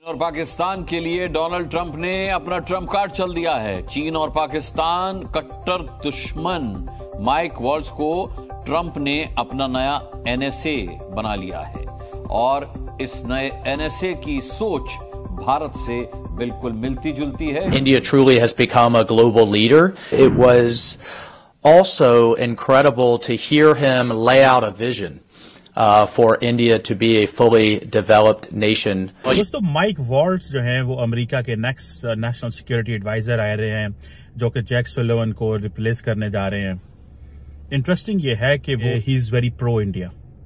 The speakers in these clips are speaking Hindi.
और पाकिस्तान के लिए डोनाल्ड ट्रंप ने अपना ट्रंप कार्ड चल दिया है। चीन और पाकिस्तान कट्टर दुश्मन माइक वॉल्स को ट्रंप ने अपना नया एनएसए बना लिया है और इस नए एनएसए की सोच भारत से बिल्कुल मिलती जुलती है। India truly has become a global leader. It was also incredible to hear him lay out a vision for India to be a fully developed nation. दोस्तों, माइक वॉल्स जो हैं वो अमेरिका के नेक्स्ट नेशनल सिक्योरिटी एडवाइजर आ रहे हैं, जो कि जैक सुलिवन को रिप्लेस करने जा रहे हैं। इंटरेस्टिंग ये है कि वो he is very pro India.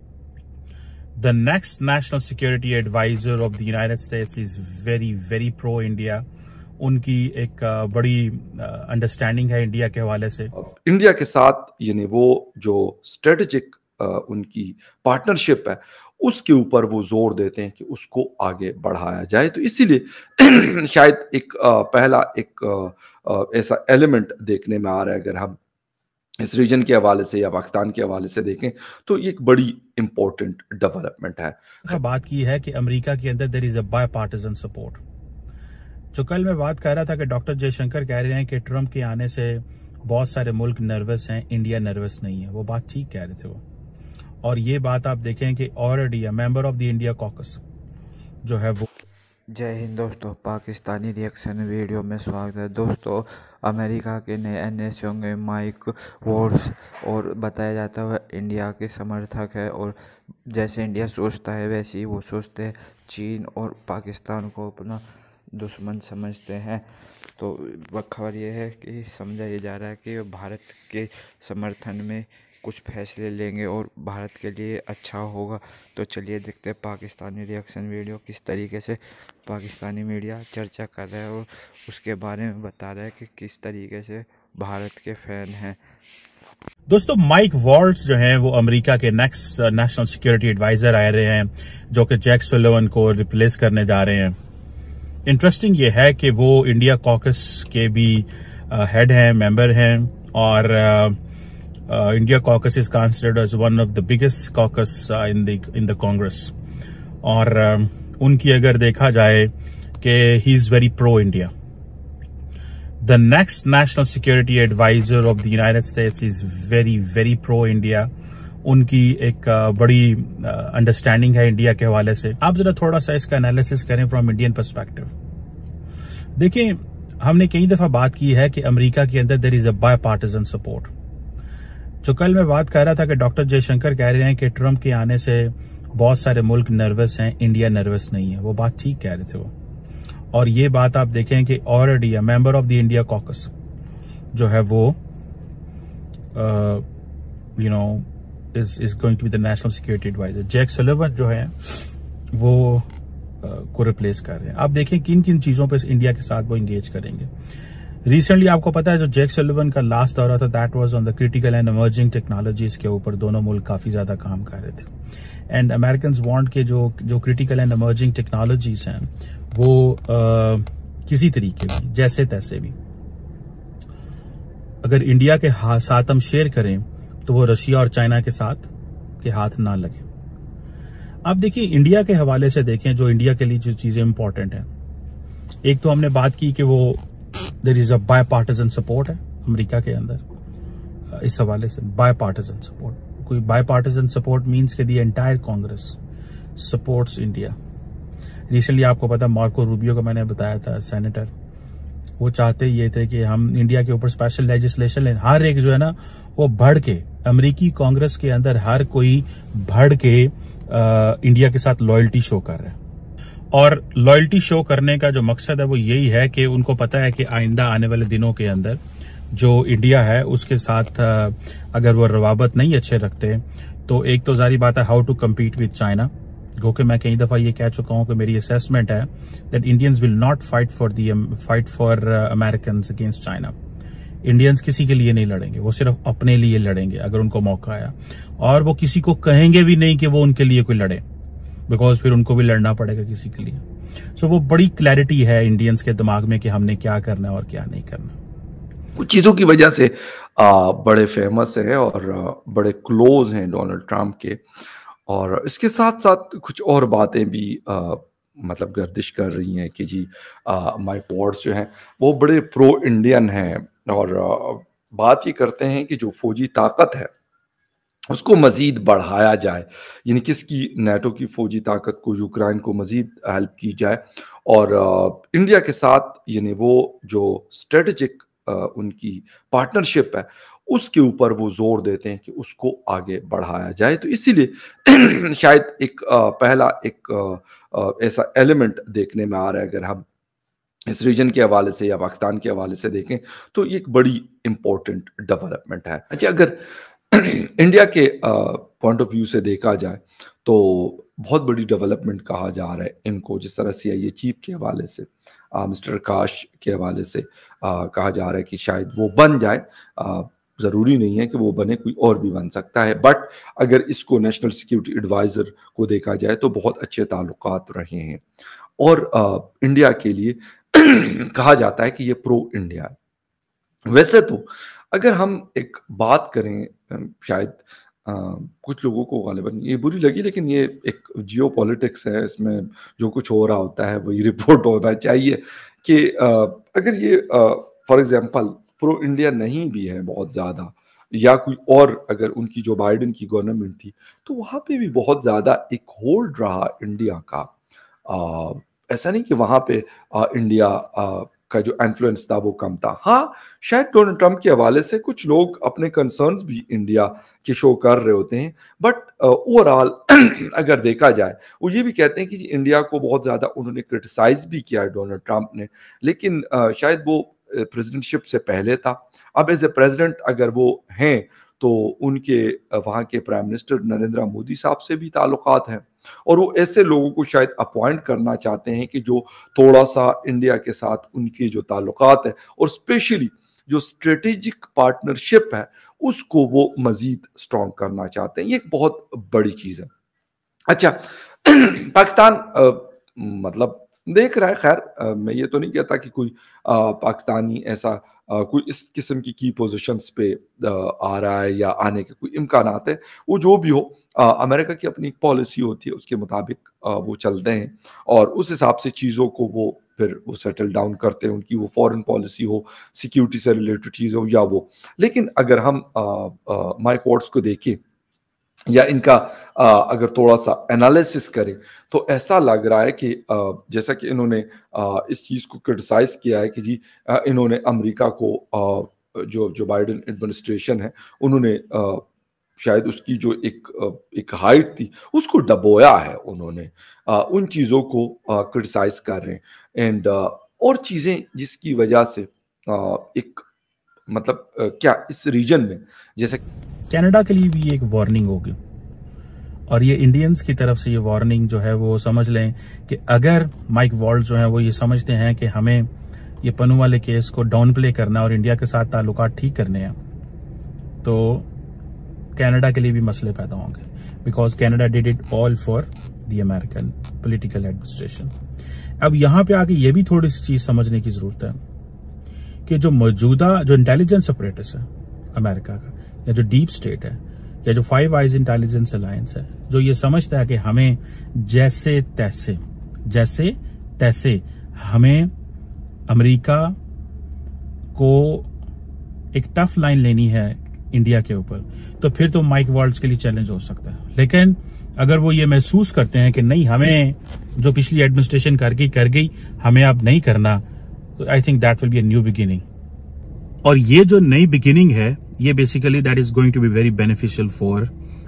The next national security advisor of the United States is very very pro India. उनकी एक बड़ी अंडरस्टैंडिंग है इंडिया के हवाले से। इंडिया के साथ यानी वो जो स्ट्रेटेजिक उनकी पार्टनरशिप है उसके ऊपर वो जोर देते हैं कि उसको आगे बढ़ाया जाए। तो इसीलिए शायद एक पहला एक ऐसा एलिमेंट देखने में आ रहा है। अगर हम इस रीजन के हवाले से या पाकिस्तान के हवाले से देखें तो ये एक बड़ी इंपॉर्टेंट डेवलपमेंट है। बात की है कि अमेरिका के अंदर there is a bipartisan support. जो कल मैं बात कर रहा था कि डॉक्टर जयशंकर कह रहे हैं कि ट्रंप के आने से बहुत सारे मुल्क नर्वस हैं, इंडिया नर्वस नहीं है। वो बात ठीक कह रहे थे वो। और ये बात आप देखें कि already a member of the India caucus जो है वो। जय हिंद दोस्तों, पाकिस्तानी रिएक्शन वीडियो में स्वागत है। दोस्तों, अमेरिका के नए एनएसए होंगे माइक वॉल्स और बताया जाता है वह इंडिया के समर्थक है और जैसे इंडिया सोचता है वैसे ही वो सोचते हैं। चीन और पाकिस्तान को अपना दुश्मन समझते हैं। तो खबर ये है कि समझा ये जा रहा है कि भारत के समर्थन में कुछ फैसले लेंगे और भारत के लिए अच्छा होगा। तो चलिए देखते हैं पाकिस्तानी रिएक्शन वीडियो किस तरीके से पाकिस्तानी मीडिया चर्चा कर रहा है और उसके बारे में बता रहा है कि किस तरीके से भारत के फैन हैं। दोस्तों, माइक वॉल्स जो हैं वो अमेरिका के नेक्स्ट नेशनल सिक्योरिटी एडवाइजर आ रहे हैं, जो कि जैक सुलिवन को रिप्लेस करने जा रहे हैं। इंटरेस्टिंग ये है कि वो इंडिया कॉकस के भी हेड हैं, मेंबर हैं और India caucus is considered as one of the biggest caucus in the Congress. और उनकी अगर देखा जाए कि he is very pro India. The next national security advisor of the United States is very very pro India. उनकी एक बड़ी अंडरस्टैंडिंग है इंडिया के हवाले से। आप जरा थोड़ा सा इसका एनालिसिस करें फ्रॉम इंडियन पर्सपेक्टिव। देखिए, हमने कई दफा बात की है कि अमेरिका के अंदर there is a bipartisan support. जो कल मैं बात कर रहा था कि डॉक्टर जयशंकर कह रहे हैं कि ट्रंप के आने से बहुत सारे मुल्क नर्वस हैं, इंडिया नर्वस नहीं है। वो बात ठीक कह रहे थे वो। और ये बात आप देखें कि already a member of the India caucus जो है वो is going to be the national security advisor। Jack Sullivan जो है वो को रिप्लेस कर रहे हैं। आप देखें किन किन चीजों पे इंडिया के साथ वो एंगेज करेंगे। रिसेंटली आपको पता है जो जैक सुलिवन का लास्ट दौरा था that was on the critical and emerging technologies के ऊपर। दोनों मुल्क काफी ज्यादा काम कर रहे थे एंड अमेरिकन वांट के जो क्रिटिकल एंड इमर्जिंग टेक्नोलॉजीज हैं वो किसी तरीके की जैसे तैसे भी अगर इंडिया के साथ हम शेयर करें तो वो रशिया और चाइना के साथ के हाथ ना लगे। आप देखिए, इंडिया के हवाले से देखें जो इंडिया के लिए जो चीजें इंपॉर्टेंट हैं। एक तो हमने बात की कि वो there is a bipartisan support है अमेरिका के अंदर। इस हवाले से बाय पार्टिजन सपोर्ट, कोई बाय पार्टिजन सपोर्ट मीन्स के the entire Congress supports India. Recently आपको पता मार्को रूबियो को मैंने बताया था, सेनेटर, वो चाहते ये थे कि हम इंडिया के ऊपर स्पेशल लेजिस्लेशन लें। हर एक जो है ना वो बढ़ के अमेरिकी कांग्रेस के अंदर हर कोई बढ़ के इंडिया के साथ लॉयल्टी शो कर रहा है। और लॉयल्टी शो करने का जो मकसद है वो यही है कि उनको पता है कि आइंदा आने वाले दिनों के अंदर जो इंडिया है उसके साथ अगर वो रवाबत नहीं अच्छे रखते तो एक तो जारी बात है how to compete with China. क्योंकि मैं कई दफा ये कह चुका हूं कि मेरी असेसमेंट है that Indians will not fight for Americans against China. Indians किसी के लिए नहीं लड़ेंगे, वो सिर्फ अपने लिए लड़ेंगे अगर उनको मौका आया। और वो किसी को कहेंगे भी नहीं कि वो उनके लिए कोई लड़े, बिकॉज फिर उनको भी लड़ना पड़ेगा किसी के लिए। सो वो बड़ी क्लैरिटी है इंडियंस के दिमाग में कि हमने क्या करना है और क्या नहीं करना। कुछ चीजों की वजह से बड़े फेमस है और बड़े क्लोज हैं डोनाल्ड ट्रंप के। और इसके साथ साथ कुछ और बातें भी मतलब गर्दिश कर रही हैं कि जी माइक वॉर्ड्स जो हैं वो बड़े प्रो इंडियन हैं और बात ये करते हैं कि जो फौजी ताकत है उसको मजीद बढ़ाया जाए, यानी किसकी नाटो की फौजी ताकत को यूक्रेन को मजीद हेल्प की जाए और इंडिया के साथ यानी वो जो स्ट्रेटेजिक उनकी पार्टनरशिप है उसके ऊपर वो जोर देते हैं कि उसको आगे बढ़ाया जाए। तो इसीलिए शायद एक पहला एक ऐसा एलिमेंट देखने में आ रहा है, अगर हम इस रीजन के हवाले से या पाकिस्तान के हवाले से देखें तो ये एक बड़ी इंपॉर्टेंट डेवलपमेंट है। अच्छा, अगर इंडिया के पॉइंट ऑफ व्यू से देखा जाए तो बहुत बड़ी डेवलपमेंट कहा जा रहा है इनको, जिस तरह CIA चीफ के हवाले से मिस्टर आकाश के हवाले से कहा जा रहा है कि शायद वो बन जाए। ज़रूरी नहीं है कि वो बने, कोई और भी बन सकता है, बट अगर इसको नेशनल सिक्योरिटी एडवाइज़र को देखा जाए तो बहुत अच्छे ताल्लुकात रहे हैं और इंडिया के लिए कहा जाता है कि ये प्रो इंडिया है। वैसे तो अगर हम एक बात करें, शायद कुछ लोगों को गालिबन ये बुरी लगी, लेकिन ये एक जियो पॉलिटिक्स है, इसमें जो कुछ हो रहा होता है वही रिपोर्ट होना चाहिए कि अगर ये फॉर एग्जांपल प्रो इंडिया नहीं भी है बहुत ज़्यादा, या कोई और अगर उनकी जो बाइडेन की गवर्नमेंट थी तो वहाँ पे भी बहुत ज़्यादा एक होल्ड रहा इंडिया का। ऐसा नहीं कि वहाँ पे इंडिया का जो इन्फ्लुएंस था वो कम था। हाँ, शायद डोनाल्ड ट्रंप के हवाले से कुछ लोग अपने कंसर्न्स भी इंडिया के शो कर रहे होते हैं, बट ओवरऑल अगर देखा जाए वो ये भी कहते हैं कि इंडिया को बहुत ज़्यादा उन्होंने क्रिटिसाइज भी किया है डोनाल्ड ट्रंप ने, लेकिन शायद वो प्रेसिडेंटशिप से पहले था। अब एज ए प्रेसिडेंट अगर वो हैं तो उनके वहाँ के प्राइम मिनिस्टर नरेंद्र मोदी साहब से भी ताल्लुकात हैं और वो ऐसे लोगों को शायद अपॉइंट करना चाहते हैं कि जो थोड़ा सा इंडिया के साथ उनके जो ताल्लुकात है और स्पेशली जो स्ट्रेटेजिक पार्टनरशिप है उसको वो मजीद स्ट्रॉन्ग करना चाहते हैं। ये एक बहुत बड़ी चीज़ है। अच्छा, पाकिस्तान मतलब देख रहा है, खैर मैं ये तो नहीं कहता कि कोई पाकिस्तानी ऐसा कोई इस किस्म की पोजीशंस पे आ रहा है या आने के कोई इम्कानात है। वो जो भी हो, अमेरिका की अपनी एक पॉलिसी होती है, उसके मुताबिक वो चलते हैं और उस हिसाब से चीज़ों को वो फिर वो सेटल डाउन करते हैं, उनकी वो फॉरेन पॉलिसी हो, सिक्योरिटी से रिलेटेड चीज़ हो या वो। लेकिन अगर हम माइक वॉर्ड्स को देखें या इनका अगर थोड़ा सा एनालिसिस करें तो ऐसा लग रहा है कि जैसा कि इन्होंने इस चीज़ को क्रिटिसाइज किया है कि जी इन्होंने अमेरिका को जो बाइडेन एडमिनिस्ट्रेशन है उन्होंने शायद उसकी जो एक हाइट थी उसको दबोया है, उन्होंने उन चीज़ों को क्रिटिसाइज कर रहे हैं एंड और चीज़ें जिसकी वजह से एक मतलब क्या इस रीजन में जैसे कनाडा के लिए भी एक वार्निंग होगी और ये इंडियंस की तरफ से ये वार्निंग जो है वो समझ लें कि अगर माइक वॉल्ड्स जो है वो ये समझते हैं कि हमें ये पन्नू वाले केस को डाउन प्ले करना और इंडिया के साथ ताल्लुकात ठीक करने हैं तो कनाडा के लिए भी मसले पैदा होंगे, because Canada did it all for the American political administration. अब यहाँ पे आके ये भी थोड़ी सी चीज समझने की जरूरत है कि जो मौजूदा जो इंटेलिजेंस अपरेटस है अमेरिका का या जो डीप स्टेट है या जो फाइव आइज इंटेलिजेंस अलायंस है, जो ये समझता है कि हमें जैसे तैसे हमें अमेरिका को एक टफ लाइन लेनी है इंडिया के ऊपर, तो फिर तो माइक वॉल्ड्स के लिए चैलेंज हो सकता है। लेकिन अगर वो ये महसूस करते हैं कि नहीं, हमें जो पिछली एडमिनिस्ट्रेशन कर गई हमें अब नहीं करना, तो I think that will be a new beginning. और ये जो नई बिगिनिंग है ये basically that is going to be very beneficial for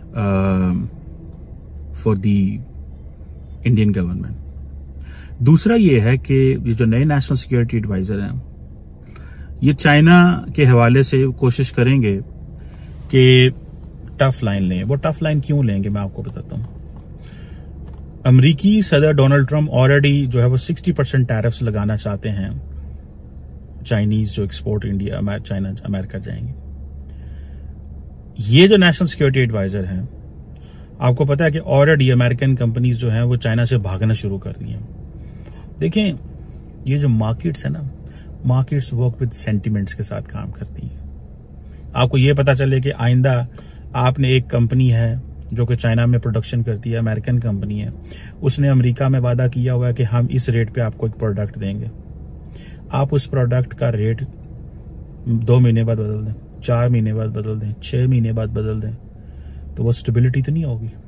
the Indian government. दूसरा ये है कि ये जो नए नेशनल सिक्योरिटी एडवाइजर हैं ये चाइना के हवाले से कोशिश करेंगे कि टफ लाइन लें। वो टफ लाइन क्यों लेंगे मैं आपको बताता हूं। अमेरिकी सदर डोनाल्ड ट्रंप ऑलरेडी जो है वो 60% टैरिफ्स लगाना चाहते हैं चाइनीज जो एक्सपोर्ट इंडिया चाइना अमेरिका जाएंगे। ये जो नेशनल सिक्योरिटी एडवाइजर हैं, आपको पता है कि ऑलरेडी अमेरिकन कंपनीज जो हैं वो चाइना से भागना शुरू कर रही हैं। देखें, ये जो मार्केट्स है ना, मार्केट्स वर्क विद सेंटिमेंट्स के साथ काम करती हैं। आपको ये पता चले कि आइंदा आपने एक कंपनी है जो कि चाइना में प्रोडक्शन करती है, अमेरिकन कंपनी है, उसने अमेरिका में वादा किया हुआ है कि हम इस रेट पे आपको एक प्रोडक्ट देंगे। आप उस प्रोडक्ट का रेट 2 महीने बाद बदल दें, 4 महीने बाद बदल दें, 6 महीने बाद बदल दें, तो वो स्टेबिलिटी तो नहीं होगी।